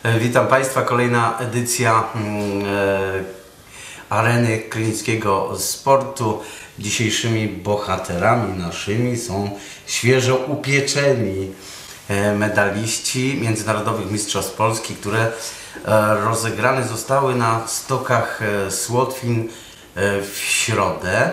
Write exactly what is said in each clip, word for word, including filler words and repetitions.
Witam Państwa, kolejna edycja e, Areny Krynickiego Sportu. Dzisiejszymi bohaterami naszymi są świeżo upieczeni e, medaliści Międzynarodowych Mistrzostw Polski, które e, rozegrane zostały na stokach e, Słotwin e, w środę,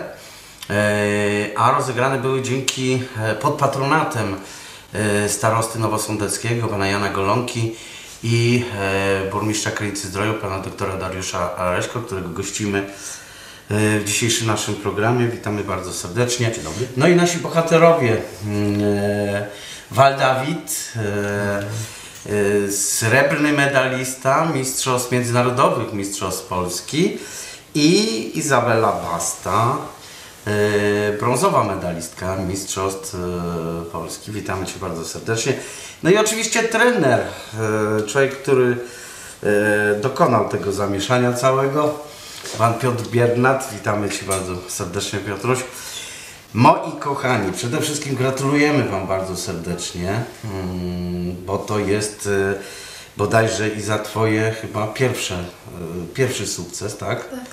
e, a rozegrane były dzięki e, pod patronatem e, starosty nowosądeckiego, pana Jana Golonki i e, burmistrza Krynicy Zdroju, pana doktora Dariusza Areśko, którego gościmy e, w dzisiejszym naszym programie. Witamy bardzo serdecznie. Dzień dobry. No i nasi bohaterowie. E, Wal Dawid, e, e, srebrny medalista mistrzostw międzynarodowych, mistrzostw Polski, i Izabela Basta, e, brązowa medalistka mistrzostw e, Polski. Witamy Cię bardzo serdecznie. No i oczywiście trener, człowiek, który dokonał tego zamieszania całego, pan Piotr Biernat. Witamy Cię bardzo serdecznie, Piotruś. Moi kochani, przede wszystkim gratulujemy Wam bardzo serdecznie, bo to jest bodajże i za Twoje chyba pierwsze, pierwszy sukces, tak? Tak.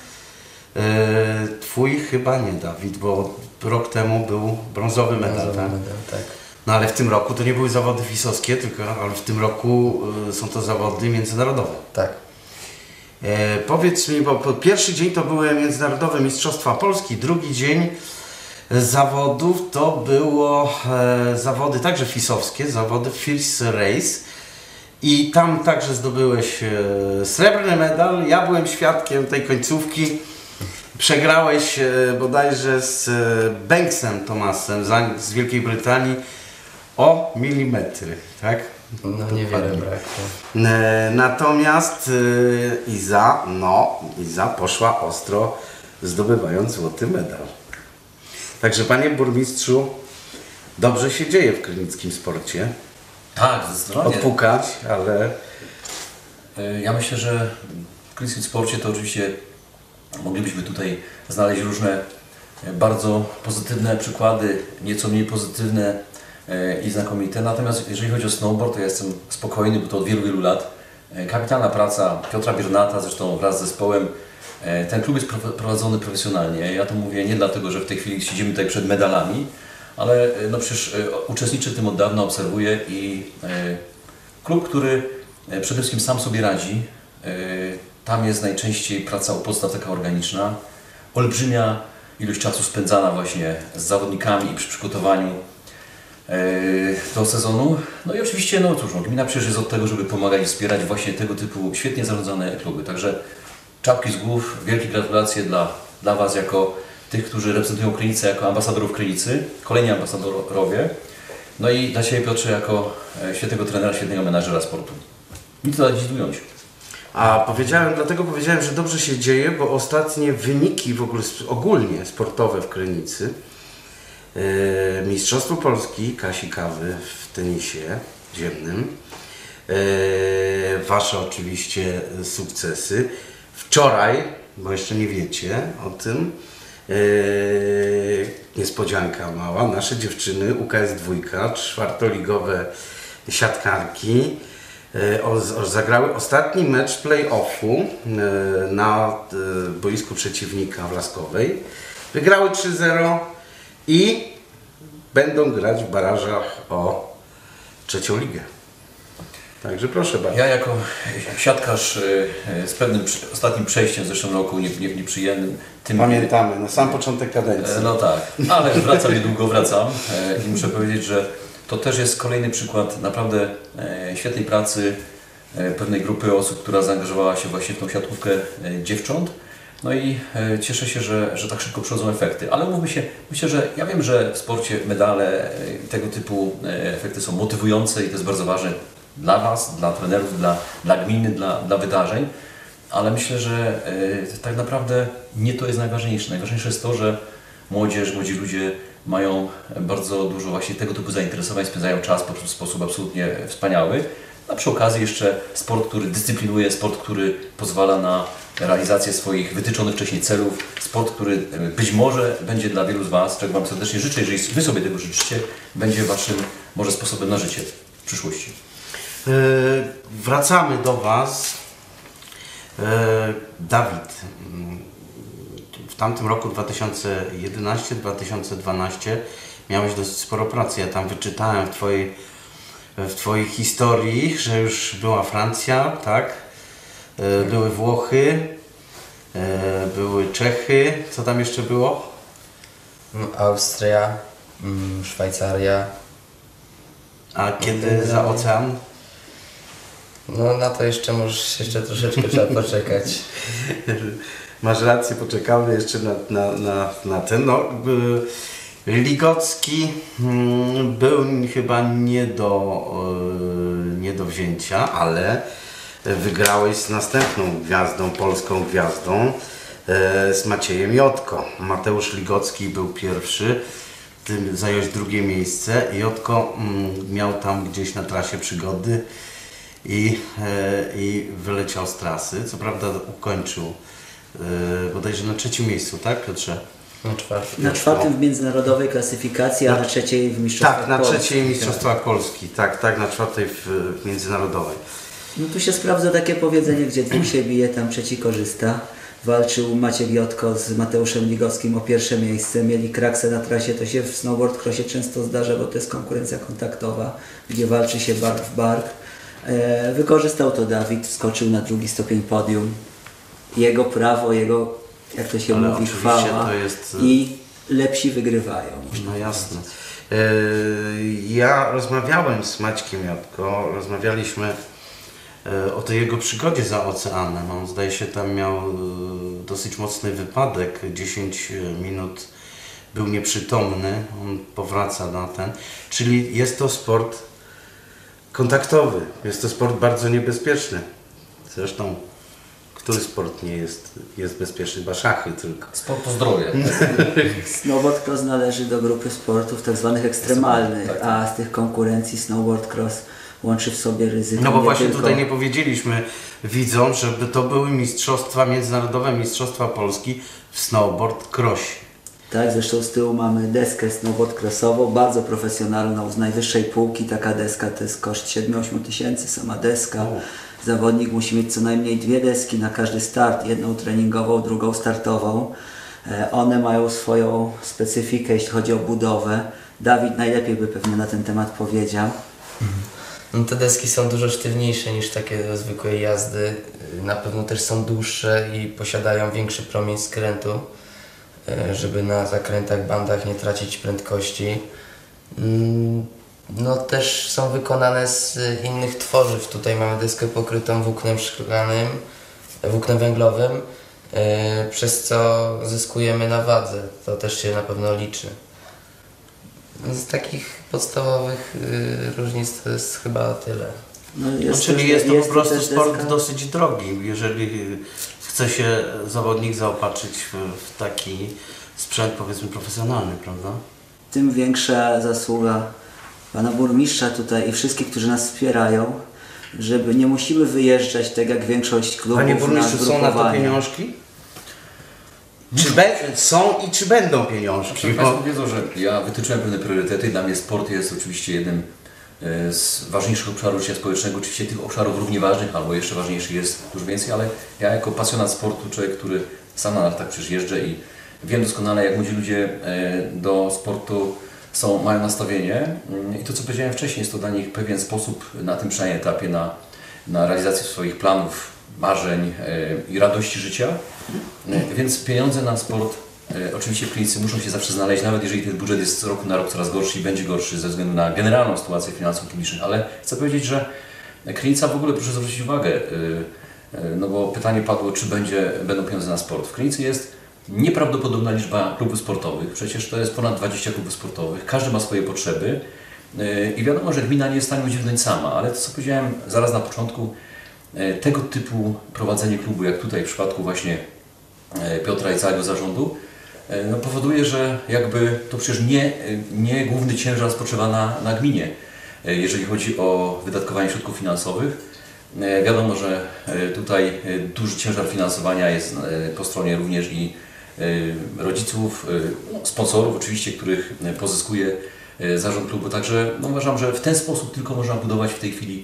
Twój chyba nie, Dawid, bo rok temu był brązowy medal, Brązowy tak? medal, tak. No ale w tym roku to nie były zawody fisowskie, tylko ale w tym roku y, są to zawody międzynarodowe. Tak. E, powiedz mi, bo po pierwszy dzień to były Międzynarodowe Mistrzostwa Polski, drugi dzień zawodów to było e, zawody także fisowskie, zawody First Race, i tam także zdobyłeś e, srebrny medal. Ja byłem świadkiem tej końcówki. Przegrałeś e, bodajże z e, Banksem Thomasem z, z Wielkiej Brytanii o milimetry, tak? No niewiele brakło. E, natomiast e, Iza, no Iza poszła ostro, zdobywając złoty medal. Także panie burmistrzu, dobrze się dzieje w krynickim sporcie. Tak, zdecydowanie. Odpukać, ale... Ja myślę, że w krynickim sporcie to oczywiście moglibyśmy tutaj znaleźć różne bardzo pozytywne przykłady, nieco mniej pozytywne i znakomite. Natomiast jeżeli chodzi o snowboard, to ja jestem spokojny, bo to od wielu, wielu lat. Kapitalna praca Piotra Biernata, zresztą wraz z zespołem. Ten klub jest prowadzony profesjonalnie. Ja to mówię nie dlatego, że w tej chwili siedzimy tutaj przed medalami, ale no przecież uczestniczę w tym od dawna, obserwuję i klub, który przede wszystkim sam sobie radzi. Tam jest najczęściej praca u podstaw taka organiczna. Olbrzymia ilość czasu spędzana właśnie z zawodnikami i przy przygotowaniu do sezonu. No i oczywiście, no cóż, no, gmina przecież jest od tego, żeby pomagać i wspierać właśnie tego typu świetnie zarządzane kluby. Także czapki z głów, wielkie gratulacje dla, dla Was jako tych, którzy reprezentują Krynicę, jako ambasadorów Krynicy, kolejni ambasadorowie. No i dla Ciebie, Piotrze, jako świetnego trenera, świetnego menadżera sportu. Nic dodać, dziś ująć. A powiedziałem, dlatego powiedziałem, że dobrze się dzieje, bo ostatnie wyniki w ogóle ogólnie sportowe w Krynicy, yy, Mistrzostwo Polski Kasi Kawy w tenisie ziemnym, yy, Wasze oczywiście sukcesy. Wczoraj, bo jeszcze nie wiecie o tym, yy, niespodzianka mała, nasze dziewczyny U K S dwa, czwartoligowe siatkarki, zagrały ostatni mecz play-offu na boisku przeciwnika w Laskowej. Wygrały trzy zero i będą grać w barażach o trzecią ligę. Także proszę bardzo. Ja jako siatkarz z pewnym ostatnim przejściem w zeszłym roku, nie, nie, nieprzyjemnym. Tym Pamiętamy, na sam początek kadencji. No tak, ale wracam, niedługo wracam i muszę powiedzieć, że to też jest kolejny przykład naprawdę świetnej pracy pewnej grupy osób, która zaangażowała się właśnie w tą siatkówkę dziewcząt. No i cieszę się, że, że tak szybko przychodzą efekty. Ale mówmy się, myślę, że ja wiem, że w sporcie medale i tego typu efekty są motywujące i to jest bardzo ważne dla Was, dla trenerów, dla, dla gminy, dla, dla wydarzeń. Ale myślę, że tak naprawdę nie to jest najważniejsze. Najważniejsze jest to, że młodzież, młodzi ludzie mają bardzo dużo właśnie tego typu zainteresowań, spędzają czas w sposób absolutnie wspaniały. A przy okazji jeszcze sport, który dyscyplinuje, sport, który pozwala na realizację swoich wytyczonych wcześniej celów, sport, który być może będzie dla wielu z Was, czego Wam serdecznie życzę, jeżeli Wy sobie tego życzycie, będzie Waszym może sposobem na życie w przyszłości. Wracamy do Was. Dawid, w tamtym roku dwa tysiące jedenastym dwa tysiące dwunastym miałeś dosyć sporo pracy. Ja tam wyczytałem w Twojej, w twojej historii, że już była Francja, tak? Były Włochy, były Czechy. Co tam jeszcze było? Austria, Szwajcaria. A kiedy za ocean? No na to jeszcze możesz, jeszcze troszeczkę trzeba poczekać. Masz rację, poczekamy jeszcze na, na, na, na ten. No, y, Ligocki y, był chyba nie do, y, nie do wzięcia, ale wygrałeś z następną gwiazdą, polską gwiazdą, y, z Maciejem Jotko. Mateusz Ligocki był pierwszy, ty zająłeś drugie miejsce. Jotko y, miał tam gdzieś na trasie przygody i, y, i wyleciał z trasy. Co prawda ukończył Yy, bodajże na trzecim miejscu, tak Piotrze? Na czwartym. Na czwartym w międzynarodowej klasyfikacji, a na trzeciej w mistrzostwach Tak, na Polski. trzeciej mistrzostwach Polski, tak, tak, na czwartej w, w międzynarodowej. No tu się sprawdza takie powiedzenie, gdzie dwóch się bije, tam trzeci korzysta. Walczył Maciek Jotko z Mateuszem Ligockim o pierwsze miejsce. Mieli kraksę na trasie, to się w snowboard crossie często zdarza, bo to jest konkurencja kontaktowa, gdzie walczy się bark w bark. E, wykorzystał to Dawid, wskoczył na drugi stopień podium. Jego prawo, jego, jak to się Ale mówi, oczywiście chwała to jest- i lepsi wygrywają. No jasne. Yy, ja rozmawiałem z Maćkiem Jotko, rozmawialiśmy yy, o tej jego przygodzie za oceanem. On zdaje się tam miał yy, dosyć mocny wypadek, dziesięć minut był nieprzytomny, on powraca na ten. Czyli jest to sport kontaktowy, jest to sport bardzo niebezpieczny. Zresztą który sport nie jest, jest bezpieczny? Chyba szachy tylko. Sport to zdrowie. Snowboard cross należy do grupy sportów tak zwanych ekstremalnych, Tak, tak. a z tych konkurencji snowboard cross łączy w sobie ryzyko. No bo nie właśnie tylko... tutaj nie powiedzieliśmy widzom, żeby to były mistrzostwa, międzynarodowe mistrzostwa Polski w snowboard crossie. Tak, zresztą z tyłu mamy deskę snowboard crossową, bardzo profesjonalną, z najwyższej półki. Taka deska to jest koszt siedem osiem tysięcy, sama deska. O. Zawodnik musi mieć co najmniej dwie deski na każdy start, jedną treningową, drugą startową. E, One mają swoją specyfikę, jeśli chodzi o budowę. Dawid najlepiej by pewnie na ten temat powiedział. No te deski są dużo sztywniejsze niż takie do zwykłej jazdy. Na pewno też są dłuższe i posiadają większy promień skrętu, żeby na zakrętach, bandach nie tracić prędkości. Mm, No też są wykonane z innych tworzyw. Tutaj mamy deskę pokrytą włóknem szklanym, włóknem węglowym, yy, przez co zyskujemy na wadze. To też się na pewno liczy. Z takich podstawowych yy, różnic to jest chyba tyle. No, No, czyli też- jest to po prostu też sport deska- dosyć drogi, jeżeli chce się zawodnik zaopatrzyć w, w taki sprzęt, powiedzmy, profesjonalny, prawda? Tym większa zasługa pana burmistrza tutaj i wszystkich, którzy nas wspierają, żeby nie musimy wyjeżdżać tak jak większość klubów Panie na burmistrzu, są na to zgrupowania. pieniążki? Czy be, są i czy będą pieniążki? Czyli Bo, Państwo wiedzą, że ja wytyczyłem pewne priorytety. Dla mnie sport jest oczywiście jednym e, z ważniejszych obszarów życia społecznego. Oczywiście tych obszarów równie ważnych, albo jeszcze ważniejszych jest dużo więcej, ale ja jako pasjonat sportu, człowiek, który sam na nartach przecież jeżdżę i wiem doskonale, jak młodzi ludzie e, do sportu są, mają nastawienie. I to, co powiedziałem wcześniej, jest to dla nich pewien sposób na tym przynajmniej etapie na, na realizację swoich planów, marzeń e, i radości życia. E, więc pieniądze na sport e, oczywiście w klinice muszą się zawsze znaleźć, nawet jeżeli ten budżet jest z roku na rok coraz gorszy i będzie gorszy ze względu na generalną sytuację finansów klinicznych, ale chcę powiedzieć, że klinica w ogóle, proszę zwrócić uwagę, e, e, no bo pytanie padło, czy będzie, będą pieniądze na sport. W klinicy jest nieprawdopodobna liczba klubów sportowych, przecież to jest ponad dwadzieścia klubów sportowych, każdy ma swoje potrzeby e, i wiadomo, że gmina nie jest w stanie udźwignąć sama, ale to, co powiedziałem zaraz na początku, e, tego typu prowadzenie klubu, jak tutaj w przypadku właśnie Piotra i całego zarządu, no powoduje, że jakby to przecież nie, nie główny ciężar spoczywa na, na gminie, jeżeli chodzi o wydatkowanie środków finansowych. Wiadomo, że tutaj duży ciężar finansowania jest po stronie również i rodziców, sponsorów oczywiście, których pozyskuje zarząd klubu. Także no uważam, że w ten sposób tylko można budować w tej chwili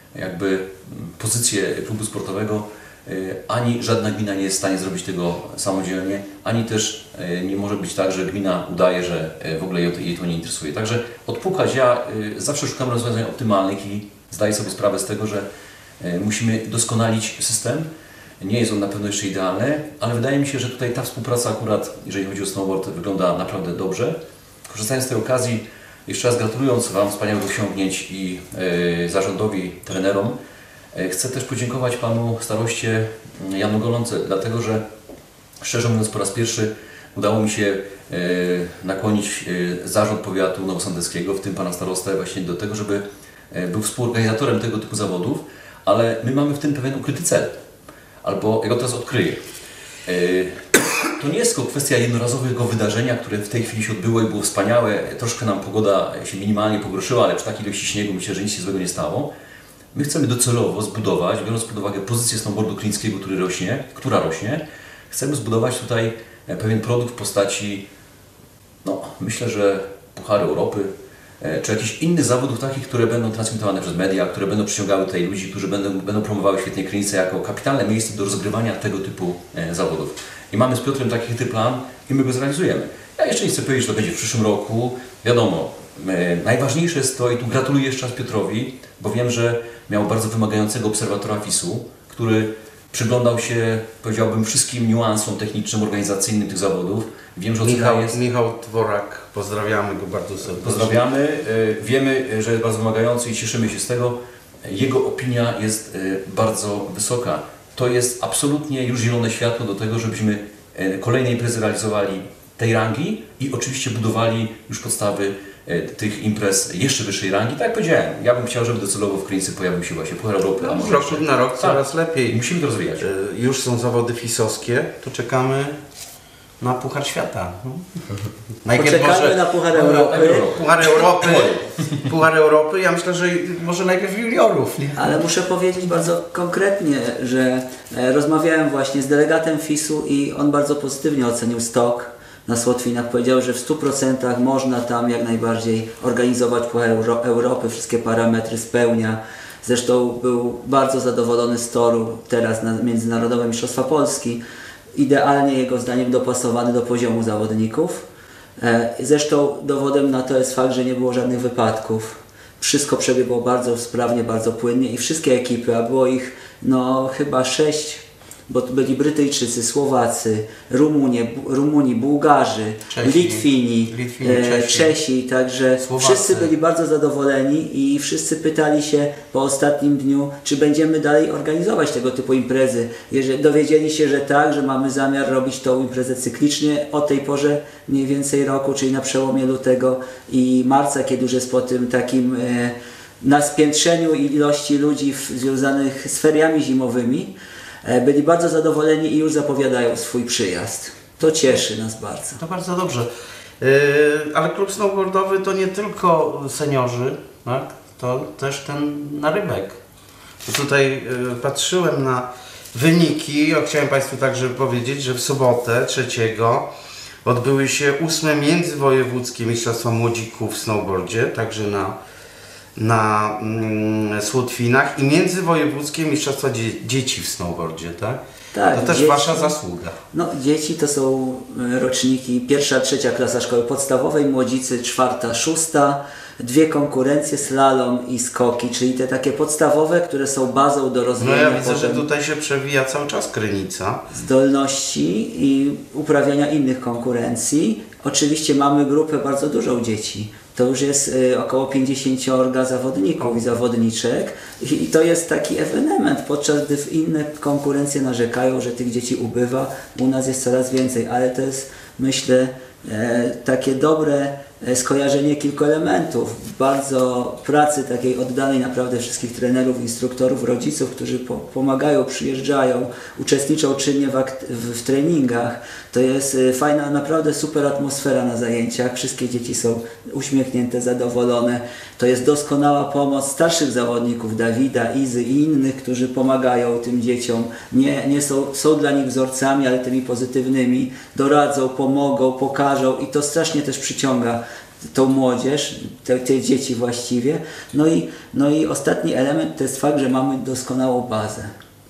jakby pozycję klubu sportowego, ani żadna gmina nie jest w stanie zrobić tego samodzielnie, ani też nie może być tak, że gmina udaje, że w ogóle jej to nie interesuje. Także odpukać, ja zawsze szukam rozwiązań optymalnych i zdaję sobie sprawę z tego, że musimy doskonalić system. Nie jest on na pewno jeszcze idealny, ale wydaje mi się, że tutaj ta współpraca akurat, jeżeli chodzi o snowboard, wygląda naprawdę dobrze. Korzystając z tej okazji, jeszcze raz gratulując Wam wspaniałych osiągnięć i yy, zarządowi, trenerom, yy, chcę też podziękować Panu staroście Janu Golące, dlatego że szczerze mówiąc po raz pierwszy udało mi się yy, nakłonić yy, zarząd powiatu nowosądeckiego, w tym Pana starostę, właśnie do tego, żeby yy, był współorganizatorem tego typu zawodów, ale my mamy w tym pewien ukryty cel. Albo, ja go teraz odkryję. To nie jest tylko kwestia jednorazowego wydarzenia, które w tej chwili się odbyło i było wspaniałe. Troszkę nam pogoda się minimalnie pogorszyła, ale przy takiej ilości śniegu myślę, że nic się złego nie stało. My chcemy docelowo zbudować, biorąc pod uwagę pozycję snowboardu klinickiego, który rośnie, która rośnie, chcemy zbudować tutaj pewien produkt w postaci, no myślę, że Pucharu Europy, czy jakichś innych zawodów takich, które będą transmitowane przez media, które będą przyciągały tutaj ludzi, którzy będą, będą promowały świetnie Krynicę jako kapitalne miejsce do rozgrywania tego typu e, zawodów. I mamy z Piotrem taki typ plan i my go zrealizujemy. Ja jeszcze nie chcę powiedzieć, że to będzie w przyszłym roku. Wiadomo, e, najważniejsze jest to, i tu gratuluję jeszcze raz Piotrowi, bo wiem, że miał bardzo wymagającego obserwatora F I S-u, który przyglądał się, powiedziałbym, wszystkim niuansom technicznym, organizacyjnym tych zawodów. Wiem, że Michał, jest... Michał Dworak, pozdrawiamy go bardzo serdecznie. Pozdrawiamy. Wiemy, że jest bardzo wymagający i cieszymy się z tego. Jego opinia jest bardzo wysoka. To jest absolutnie już zielone światło do tego, żebyśmy kolejne imprezy realizowali tej rangi i oczywiście budowali już podstawy tych imprez jeszcze wyższej rangi. Tak jak powiedziałem, ja bym chciał, żeby docelowo w Krynicy pojawił się właśnie Puchar Europy. No, a może rok jeszcze... na rok tak. coraz lepiej. Musimy to rozwijać. Już są zawody fisowskie, to czekamy na Puchar Świata. Poczekamy może, na Puchar Europy. Puchar Europy. Puchar Europy, ja myślę, że może najpierw juniorów. Nie? Ale muszę powiedzieć bardzo konkretnie, że rozmawiałem właśnie z delegatem F I S-u i on bardzo pozytywnie ocenił stok na Słotwinach. Powiedział, że w stu procentach można tam jak najbardziej organizować Puchar Euro Europy, wszystkie parametry spełnia. Zresztą był bardzo zadowolony z toru teraz na Międzynarodowe Mistrzostwa Polski. Idealnie jego zdaniem dopasowany do poziomu zawodników. Zresztą dowodem na to jest fakt, że nie było żadnych wypadków. Wszystko przebiegło bardzo sprawnie, bardzo płynnie i wszystkie ekipy, a było ich no chyba sześć, bo tu byli Brytyjczycy, Słowacy, Rumunie, Bu Rumuni, Bułgarzy, Czesi, Litwini, Litwini e, Czesi. Czesi, także Słowacy. Wszyscy byli bardzo zadowoleni i wszyscy pytali się po ostatnim dniu, czy będziemy dalej organizować tego typu imprezy. Jeżeli dowiedzieli się, że tak, że mamy zamiar robić tą imprezę cyklicznie o tej porze mniej więcej roku, czyli na przełomie lutego i marca, kiedy już jest po tym takim e, na spiętrzeniu ilości ludzi w, związanych z feriami zimowymi, byli bardzo zadowoleni i już zapowiadają swój przyjazd. To cieszy nas bardzo. To bardzo dobrze. Yy, ale klub snowboardowy to nie tylko seniorzy, tak? To też ten narybek. To tutaj yy, patrzyłem na wyniki. O, chciałem Państwu także powiedzieć, że w sobotę trzeciego odbyły się ósme międzywojewódzkie mistrzostwa młodzików w snowboardzie, także na na mm, Słotwinach i międzywojewódzkie mistrzostwa dzie dzieci w snowboardzie, tak? Tak, to też dzieci, Wasza zasługa. No, dzieci to są roczniki pierwsza, trzecia klasa szkoły podstawowej, młodzicy czwarta, szósta, dwie konkurencje, slalom i skoki, czyli te takie podstawowe, które są bazą do No rozwijania ja widzę, że potem tutaj się przewija cały czas Krynica. zdolności i uprawiania innych konkurencji. Oczywiście mamy grupę bardzo dużą dzieci. To już jest y, około pięćdziesięciu zawodników i zawodniczek i, i to jest taki ewenement, podczas gdy w inne konkurencje narzekają, że tych dzieci ubywa, u nas jest coraz więcej, ale to jest, myślę, e, takie dobre e, skojarzenie kilku elementów, bardzo pracy takiej oddanej naprawdę wszystkich trenerów, instruktorów, rodziców, którzy po, pomagają, przyjeżdżają, uczestniczą czynnie w, w, w treningach. To jest y, fajna, naprawdę super atmosfera na zajęciach. Wszystkie dzieci są uśmiechnięte, zadowolone. To jest doskonała pomoc starszych zawodników, Dawida, Izy i innych, którzy pomagają tym dzieciom. Nie, nie są, są dla nich wzorcami, ale tymi pozytywnymi. Doradzą, pomogą, pokażą i to strasznie też przyciąga tą młodzież, te, te dzieci właściwie. No i, no i ostatni element to jest fakt, że mamy doskonałą bazę.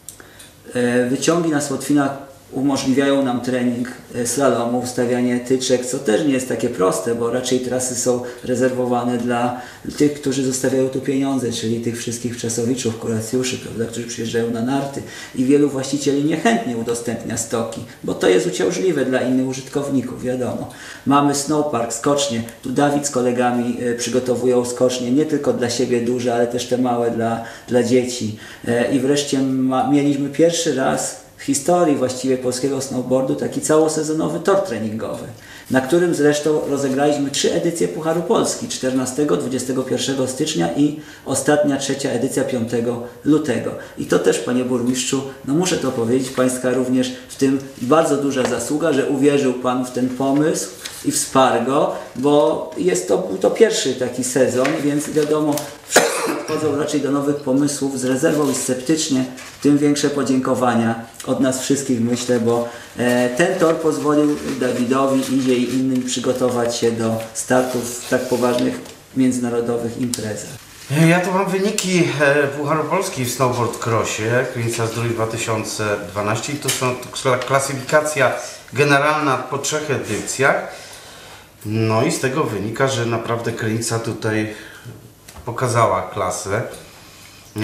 Wyciągi na Słotwinach umożliwiają nam trening slalomu, ustawianie tyczek, co też nie jest takie proste, bo raczej trasy są rezerwowane dla tych, którzy zostawiają tu pieniądze, czyli tych wszystkich wczasowiczów, kuracjuszy, prawda, którzy przyjeżdżają na narty i wielu właścicieli niechętnie udostępnia stoki, bo to jest uciążliwe dla innych użytkowników, wiadomo. Mamy snowpark, skocznie, tu Dawid z kolegami przygotowują skocznie, nie tylko dla siebie duże, ale też te małe dla, dla dzieci. I wreszcie ma, mieliśmy pierwszy raz w historii właściwie polskiego snowboardu taki całosezonowy tor treningowy, na którym zresztą rozegraliśmy trzy edycje Pucharu Polski, czternastego, dwudziestego pierwszego stycznia i ostatnia, trzecia edycja piątego lutego. I to też, panie burmistrzu, no muszę to powiedzieć, pańska również w tym bardzo duża zasługa, że uwierzył pan w ten pomysł i wsparł go, bo jest to, był to pierwszy taki sezon, więc wiadomo, wszyscy podchodzą raczej do nowych pomysłów z rezerwą i sceptycznie, tym większe podziękowania od nas wszystkich, myślę, bo e, ten tor pozwolił Dawidowi, Izie i innym przygotować się do startów w tak poważnych międzynarodowych imprezach. Ja tu mam wyniki Pucharu Polski w snowboard crossie, Krynica Zdrój dwa tysiące dwanaście i to są to klasyfikacja generalna po trzech edycjach. No i z tego wynika, że naprawdę Krynica tutaj pokazała klasę. Eee,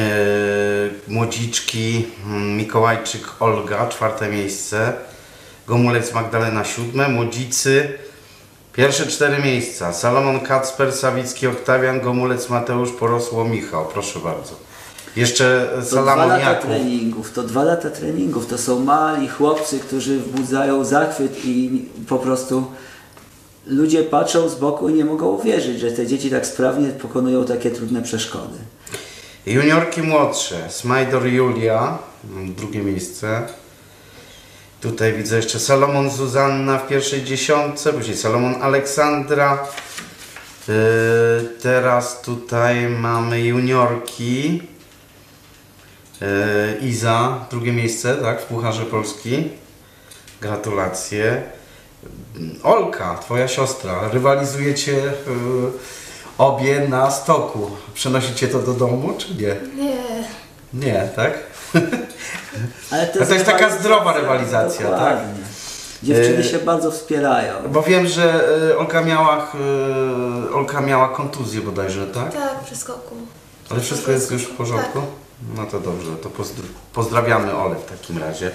młodziczki, Mikołajczyk Olga, czwarte miejsce, Gomulec Magdalena siódme, młodzicy pierwsze cztery miejsca, Salomon Kacper, Sawicki Oktawian, Gomulec Mateusz, Porosło Michał, proszę bardzo. Jeszcze To Salamon dwa lata Jakub. treningów, to dwa lata treningów, to są mali chłopcy, którzy wzbudzają zachwyt i po prostu ludzie patrzą z boku i nie mogą uwierzyć, że te dzieci tak sprawnie pokonują takie trudne przeszkody. Juniorki młodsze, Smajdor Julia, drugie miejsce. Tutaj widzę jeszcze Salomon Zuzanna w pierwszej dziesiątce, później Salomon Aleksandra. Yy, teraz tutaj mamy juniorki. Yy, Iza, drugie miejsce, tak, w Pucharze Polski. Gratulacje. Olka, twoja siostra, rywalizujecie yy, obie na stoku. Przenosicie to do domu, czy nie? Nie. Nie, tak? Ale to jest taka zdrowa rywalizacja, tak? Dziewczyny E, się bardzo wspierają. Bo wiem, że y, Olka miała, y, Olka miała kontuzję bodajże, tak? Tak, przy skoku. Ale wszystko jest już w porządku? No to dobrze, to pozdr pozdrawiamy Olę w takim razie.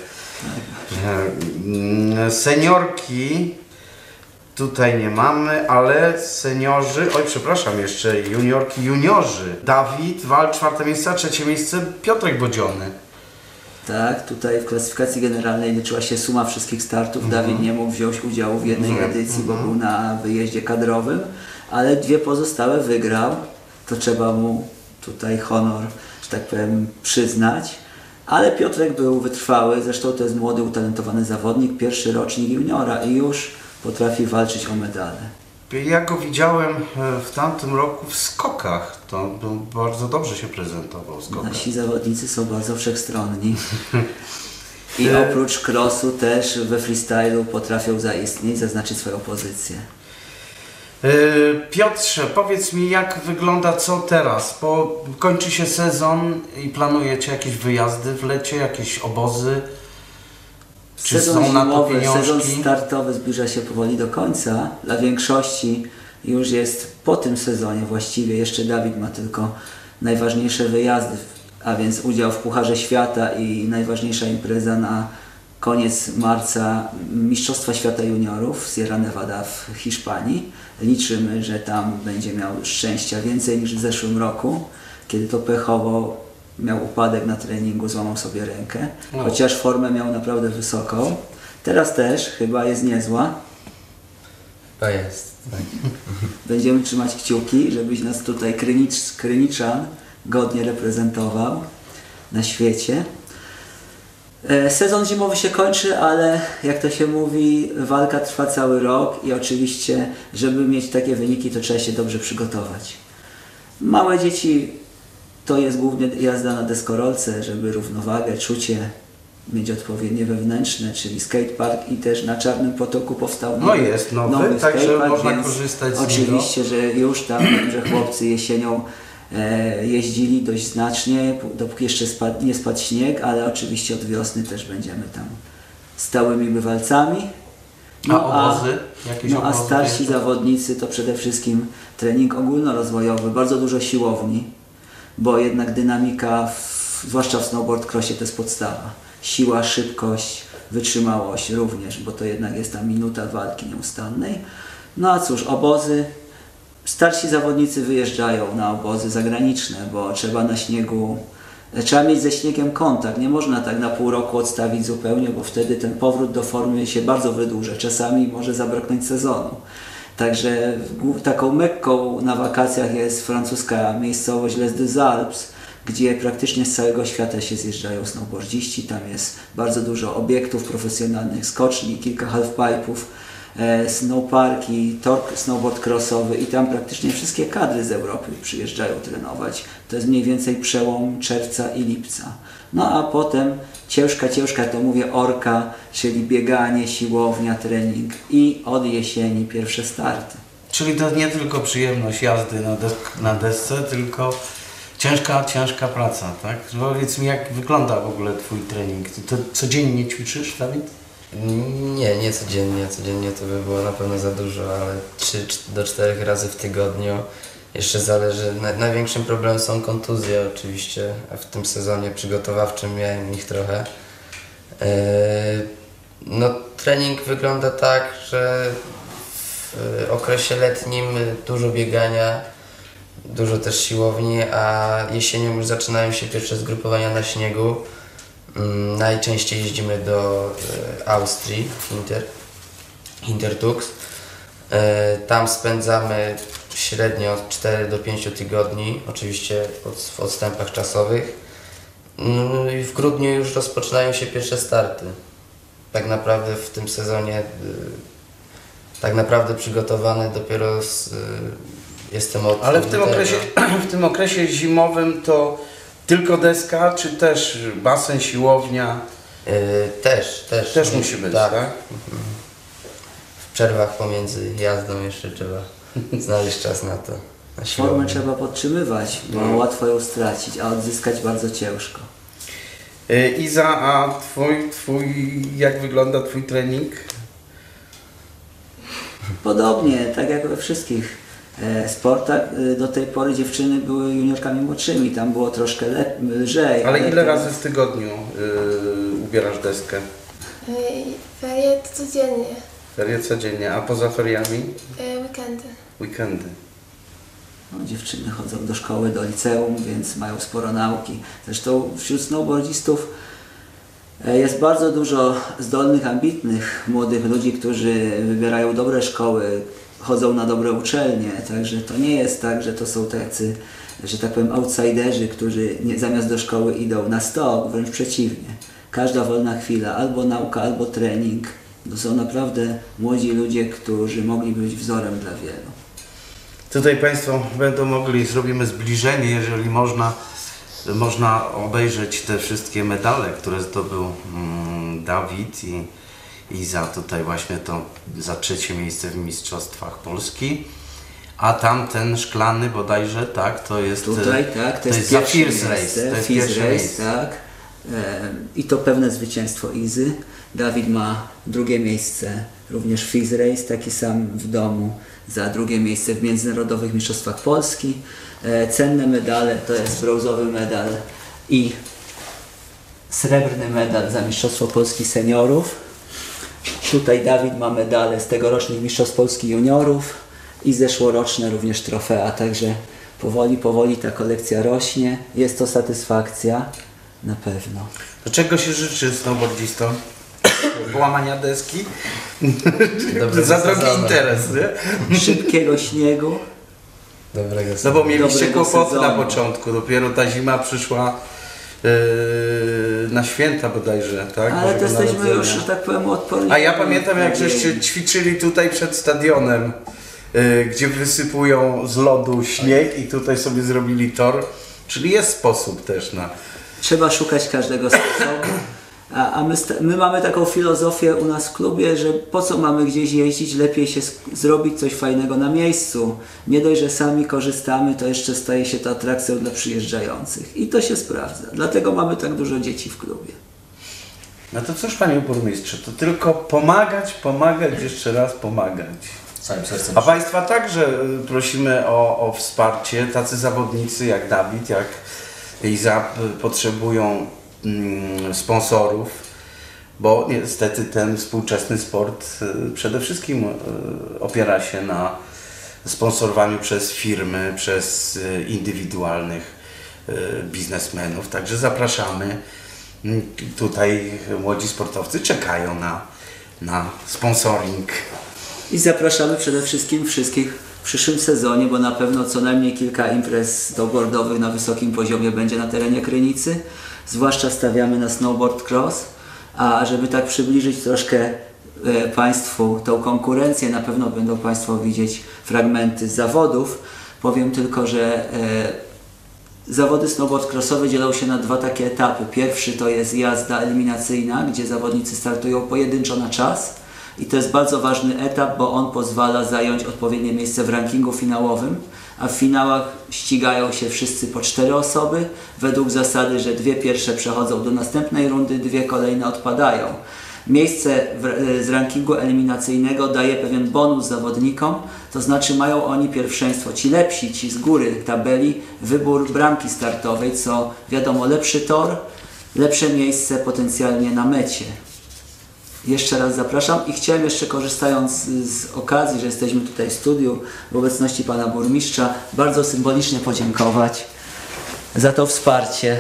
E, seniorki tutaj nie mamy, ale seniorzy, oj przepraszam, jeszcze juniorki, juniorzy. Dawid Wal, czwarte miejsce, a trzecie miejsce Piotrek Bodziony. Tak, tutaj w klasyfikacji generalnej liczyła się suma wszystkich startów. Mhm. Dawid nie mógł wziąć udziału w jednej mhm. edycji, bo był na wyjeździe kadrowym, ale dwie pozostałe wygrał. To trzeba mu tutaj honor, że tak powiem, przyznać. Ale Piotrek był wytrwały, zresztą to jest młody, utalentowany zawodnik, pierwszy rocznik juniora i już potrafi walczyć o medale. Ja go widziałem w tamtym roku w skokach. To bardzo dobrze się prezentował w skokach. Nasi zawodnicy są bardzo wszechstronni. I oprócz crossu też we freestylu potrafią zaistnieć, zaznaczyć swoją pozycję. Piotrze, powiedz mi, jak wygląda co teraz? Bo kończy się sezon i planujecie jakieś wyjazdy w lecie, jakieś obozy? Czy sezon są na to zimowy, pieniążki? sezon startowy zbliża się powoli do końca. Dla większości już jest po tym sezonie właściwie. Jeszcze Dawid ma tylko najważniejsze wyjazdy, a więc udział w Pucharze Świata i najważniejsza impreza na koniec marca Mistrzostwa Świata Juniorów w Sierra Nevada w Hiszpanii. Liczymy, że tam będzie miał szczęścia więcej niż w zeszłym roku, kiedy to pechowo miał upadek na treningu, złamał sobie rękę, no. Chociaż formę miał naprawdę wysoką. Teraz też chyba jest niezła. To jest. Tak. Będziemy trzymać kciuki, żebyś nas tutaj Krynicz, Kryniczan godnie reprezentował na świecie. Sezon zimowy się kończy, ale jak to się mówi, walka trwa cały rok i oczywiście, żeby mieć takie wyniki, to trzeba się dobrze przygotować. Małe dzieci to jest głównie jazda na deskorolce, żeby równowagę, czucie mieć odpowiednie wewnętrzne, czyli skatepark i też na Czarnym Potoku powstał No jest nowy, także można korzystać z niego. Oczywiście, że już tam wiem, że chłopcy jesienią e, jeździli dość znacznie, dopóki jeszcze spad, nie spadł śnieg, ale oczywiście od wiosny też będziemy tam stałymi bywalcami. No, a obozy? Jakieś no a obozy starsi jeszcze? zawodnicy to przede wszystkim trening ogólnorozwojowy, bardzo dużo siłowni, bo jednak dynamika, w, zwłaszcza w snowboard crossie, to jest podstawa. Siła, szybkość, wytrzymałość również, bo to jednak jest ta minuta walki nieustannej. No a cóż, obozy. Starsi zawodnicy wyjeżdżają na obozy zagraniczne, bo trzeba na śniegu, trzeba mieć ze śniegiem kontakt. Nie można tak na pół roku odstawić zupełnie, bo wtedy ten powrót do formy się bardzo wydłuży. Czasami może zabraknąć sezonu. Także taką mekką na wakacjach jest francuska miejscowość Les Deux Alpes, gdzie praktycznie z całego świata się zjeżdżają snowboardziści. Tam jest bardzo dużo obiektów profesjonalnych, skoczni, kilka halfpipe'ów, e, snowparki, tor snowboard crossowy i tam praktycznie wszystkie kadry z Europy przyjeżdżają trenować. To jest mniej więcej przełom czerwca i lipca. No a potem ciężka, ciężka to mówię orka, czyli bieganie, siłownia, trening i od jesieni pierwsze starty. Czyli to nie tylko przyjemność jazdy na, desk, na desce, tylko ciężka, ciężka praca, tak? Powiedz mi, jak wygląda w ogóle Twój trening? Ty to codziennie ćwiczysz, Dawid? Nie, nie codziennie. Codziennie to by było na pewno za dużo, ale trzy do czterech razy w tygodniu. Jeszcze zależy, na, największym problemem są kontuzje oczywiście, a w tym sezonie przygotowawczym miałem ich trochę. Yy, no trening wygląda tak, że w okresie letnim dużo biegania, dużo też siłowni, a jesienią już zaczynają się pierwsze zgrupowania na śniegu. Yy, najczęściej jeździmy do yy, Austrii, Hinter, Hintertux. Yy, tam spędzamy średnio od czterech do pięciu tygodni, oczywiście w odstępach czasowych. No i w grudniu już rozpoczynają się pierwsze starty. Tak naprawdę w tym sezonie y, tak naprawdę przygotowany dopiero z, y, jestem od Ale w tym, okresie, w tym okresie zimowym to tylko deska, czy też basen, siłownia? Y, też, też. Też musi być, tak? tak? W przerwach pomiędzy jazdą jeszcze trzeba znaleźć czas na to. Na Formę trzeba podtrzymywać, bo No. łatwo ją stracić, a odzyskać bardzo ciężko. Yy, Iza, a twój, twój, jak wygląda Twój trening? Podobnie, tak jak we wszystkich e, sportach, e, do tej pory dziewczyny były juniorkami młodszymi, tam było troszkę lep- lżej. Ale ile teraz- razy w tygodniu yy, ubierasz deskę? Ferie to codziennie, Ferie codziennie, a poza feriami? e, weekendy. Weekendy. No, dziewczyny chodzą do szkoły, do liceum, więc mają sporo nauki. Zresztą wśród snowboardzistów e, jest bardzo dużo zdolnych, ambitnych młodych ludzi, którzy wybierają dobre szkoły, chodzą na dobre uczelnie, także to nie jest tak, że to są tacy, że tak powiem, outsiderzy, którzy nie, zamiast do szkoły idą na stok, wręcz przeciwnie. Każda wolna chwila, albo nauka, albo trening. To są naprawdę młodzi ludzie, którzy mogliby być wzorem dla wielu. Tutaj Państwo będą mogli, zrobimy zbliżenie, jeżeli można, można obejrzeć te wszystkie medale, które zdobył mm, Dawid i Iza. Tutaj właśnie to za trzecie miejsce w Mistrzostwach Polski. A tamten szklany bodajże, tak, to jest, Tutaj, tak, to, to jest, jest za pierwsze First miejsce, Race. To jest First pierwsze Race, miejsce. tak. E, I to pewne zwycięstwo Izy. Dawid ma drugie miejsce, również First Race, taki sam w domu, za drugie miejsce w Międzynarodowych Mistrzostwach Polski. E, cenne medale to jest brązowy medal i srebrny medal za Mistrzostwo Polski Seniorów. Tutaj Dawid ma medale z tegorocznych Mistrzostw Polski Juniorów i zeszłoroczne również trofea, także powoli, powoli ta kolekcja rośnie. Jest to satysfakcja, na pewno. Do czego się życzy snowboardzistom? Połamania deski? Dobrego Za drogi sezonu. interes, nie? Szybkiego śniegu. Dobrego No sezonu. bo mieliście Dobrego kłopoty na sezonu. początku, dopiero ta zima przyszła yy, na święta bodajże, tak? Ale to Bożego jesteśmy już, Narodzenia. że tak powiem, odporni. A ja pamiętam, jak na żeście dzień. ćwiczyli tutaj przed stadionem, yy, gdzie wysypują z lodu śnieg i tutaj sobie zrobili tor, czyli jest sposób też na... Trzeba szukać każdego sposobu. A, a my, my mamy taką filozofię u nas w klubie, że po co mamy gdzieś jeździć, lepiej się zrobić coś fajnego na miejscu. Nie dość, że sami korzystamy, to jeszcze staje się to atrakcją dla przyjeżdżających. I to się sprawdza. Dlatego mamy tak dużo dzieci w klubie. No to cóż, panie burmistrzu, to tylko pomagać, pomagać, jeszcze raz pomagać. Całym sercem. A państwa także prosimy o, o wsparcie. Tacy zawodnicy jak Dawid, jak Iza potrzebują mm, sponsorów, bo niestety ten współczesny sport y, przede wszystkim y, opiera się na sponsorowaniu przez firmy, przez y, indywidualnych y, biznesmenów. Także zapraszamy. Tutaj młodzi sportowcy czekają na, na sponsoring. I zapraszamy przede wszystkim wszystkich w przyszłym sezonie, bo na pewno co najmniej kilka imprez snowboardowych na wysokim poziomie będzie na terenie Krynicy. Zwłaszcza stawiamy na snowboard cross, a żeby tak przybliżyć troszkę e, Państwu tą konkurencję, na pewno będą Państwo widzieć fragmenty z zawodów. Powiem tylko, że e, zawody snowboard crossowe dzielą się na dwa takie etapy. Pierwszy to jest jazda eliminacyjna, gdzie zawodnicy startują pojedynczo na czas. I to jest bardzo ważny etap, bo on pozwala zająć odpowiednie miejsce w rankingu finałowym, a w finałach ścigają się wszyscy po cztery osoby, według zasady, że dwie pierwsze przechodzą do następnej rundy, dwie kolejne odpadają. Miejsce w, z rankingu eliminacyjnego daje pewien bonus zawodnikom, to znaczy mają oni pierwszeństwo, ci lepsi, ci z góry tabeli, wybór bramki startowej, co wiadomo, lepszy tor, lepsze miejsce potencjalnie na mecie. Jeszcze raz zapraszam i chciałem jeszcze, korzystając z, z okazji, że jesteśmy tutaj w studiu w obecności pana burmistrza, bardzo symbolicznie podziękować za to wsparcie.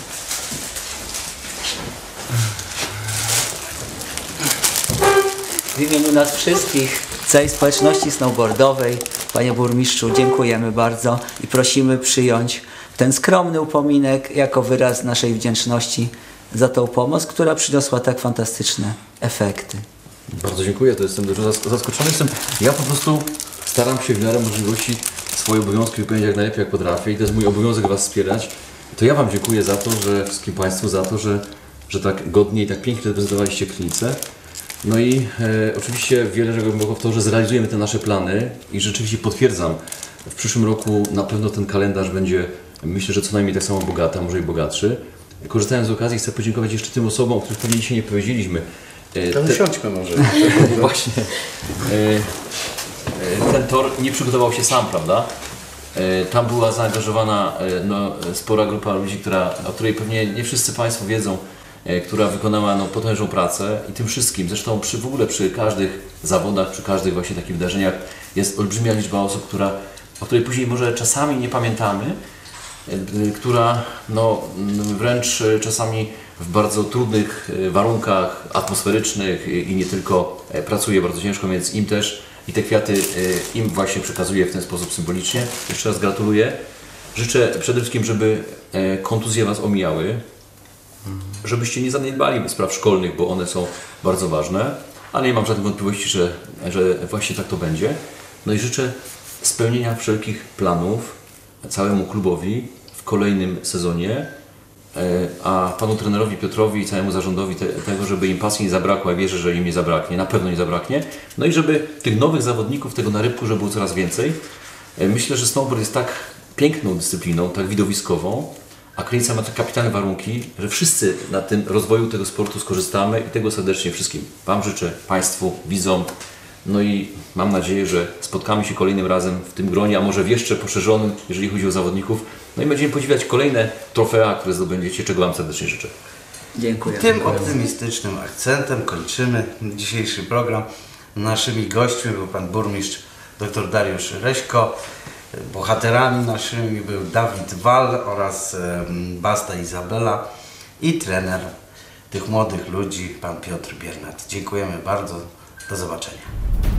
W imieniu nas wszystkich, całej społeczności snowboardowej, panie burmistrzu, dziękujemy bardzo i prosimy przyjąć ten skromny upominek jako wyraz naszej wdzięczności za tą pomoc, która przyniosła tak fantastyczne efekty. Bardzo dziękuję, to jestem dużo zaskoczony. Jestem, ja po prostu staram się w miarę możliwości swoje obowiązki wypełniać jak najlepiej jak potrafię i to jest mój obowiązek Was wspierać. To ja Wam dziękuję za to, że wszystkim Państwu za to, że, że tak godnie i tak pięknie reprezentowaliście Krynicę. No i e, oczywiście wiele rzeczy było w to, że zrealizujemy te nasze plany i rzeczywiście potwierdzam, w przyszłym roku na pewno ten kalendarz będzie, myślę, że co najmniej tak samo bogaty, a może i bogatszy. Korzystając z okazji, chcę podziękować jeszcze tym osobom, o których pewnie dzisiaj nie powiedzieliśmy. To usiądźmy może. Właśnie. Ten tor nie przygotował się sam, prawda? Tam była zaangażowana no, spora grupa ludzi, która, o której pewnie nie wszyscy Państwo wiedzą, która wykonała no, potężną pracę i tym wszystkim, zresztą przy, w ogóle przy każdych zawodach, przy każdych właśnie takich wydarzeniach jest olbrzymia liczba osób, która, o której później może czasami nie pamiętamy, która no, wręcz czasami w bardzo trudnych warunkach atmosferycznych i nie tylko pracuje bardzo ciężko, więc im też i te kwiaty im właśnie przekazuję w ten sposób symbolicznie. Jeszcze raz gratuluję. Życzę przede wszystkim, żeby kontuzje Was omijały, żebyście nie zaniedbali spraw szkolnych, bo one są bardzo ważne, ale nie mam żadnych wątpliwości, że, że właśnie tak to będzie. No i życzę spełnienia wszelkich planów całemu klubowi w kolejnym sezonie, a panu trenerowi Piotrowi i całemu zarządowi te, tego, żeby im pasji nie zabrakło, ja wierzę, że im nie zabraknie, na pewno nie zabraknie. No i żeby tych nowych zawodników, tego narybku, żeby było coraz więcej. Myślę, że snowboard jest tak piękną dyscypliną, tak widowiskową, a Krynica ma tak kapitalne warunki, że wszyscy na tym rozwoju tego sportu skorzystamy i tego serdecznie wszystkim Wam życzę, Państwu, widzom. No i mam nadzieję, że spotkamy się kolejnym razem w tym gronie, a może w jeszcze poszerzonym, jeżeli chodzi o zawodników. No i będziemy podziwiać kolejne trofea, które zdobędziecie, czego Wam serdecznie życzę. Dziękuję. Tym optymistycznym akcentem kończymy dzisiejszy program. Naszymi gośćmi był pan burmistrz dr Dariusz Reśko. Bohaterami naszymi był Dawid Wal oraz Basta Izabela i trener tych młodych ludzi, pan Piotr Biernat. Dziękujemy bardzo. Do zobaczenia.